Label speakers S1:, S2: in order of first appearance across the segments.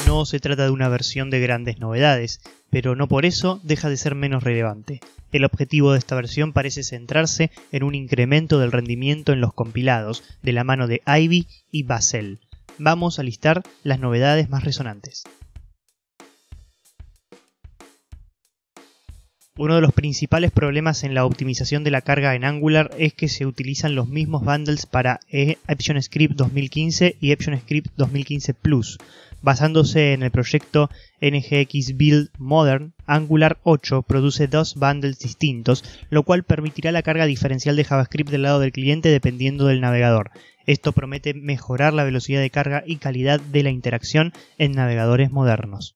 S1: no se trata de una versión de grandes novedades, pero no por eso deja de ser menos relevante. El objetivo de esta versión parece centrarse en un incremento del rendimiento en los compilados, de la mano de Ivy y Basel. Vamos a listar las novedades más resonantes. Uno de los principales problemas en la optimización de la carga en Angular es que se utilizan los mismos bundles para EctionScript 2015 y EctionScript 2015 Plus. Basándose en el proyecto NGX Build Modern, Angular 8 produce dos bundles distintos, lo cual permitirá la carga diferencial de JavaScript del lado del cliente dependiendo del navegador. Esto promete mejorar la velocidad de carga y calidad de la interacción en navegadores modernos.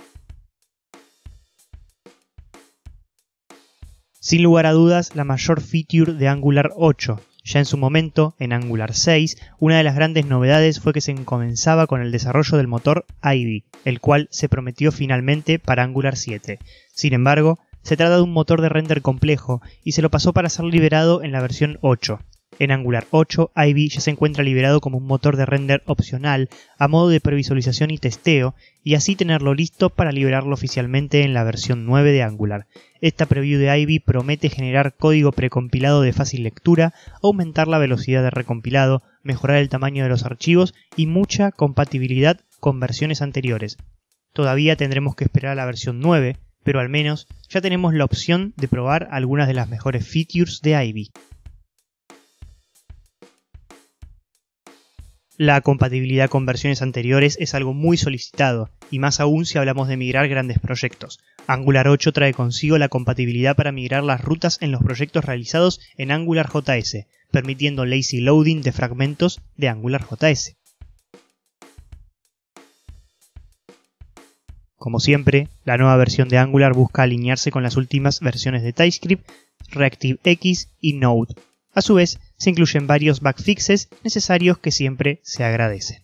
S1: Sin lugar a dudas, la mayor feature de Angular 8. Ya en su momento, en Angular 6, una de las grandes novedades fue que se comenzaba con el desarrollo del motor Ivy, el cual se prometió finalmente para Angular 7. Sin embargo, se trata de un motor de render complejo y se lo pasó para ser liberado en la versión 8. En Angular 8, Ivy ya se encuentra liberado como un motor de render opcional a modo de previsualización y testeo, y así tenerlo listo para liberarlo oficialmente en la versión 9 de Angular. Esta preview de Ivy promete generar código precompilado de fácil lectura, aumentar la velocidad de recompilado, mejorar el tamaño de los archivos y mucha compatibilidad con versiones anteriores. Todavía tendremos que esperar a la versión 9, pero al menos ya tenemos la opción de probar algunas de las mejores features de Ivy. La compatibilidad con versiones anteriores es algo muy solicitado, y más aún si hablamos de migrar grandes proyectos. Angular 8 trae consigo la compatibilidad para migrar las rutas en los proyectos realizados en AngularJS, permitiendo lazy loading de fragmentos de AngularJS. Como siempre, la nueva versión de Angular busca alinearse con las últimas versiones de TypeScript, ReactiveX y Node. A su vez, se incluyen varios bug fixes necesarios que siempre se agradecen.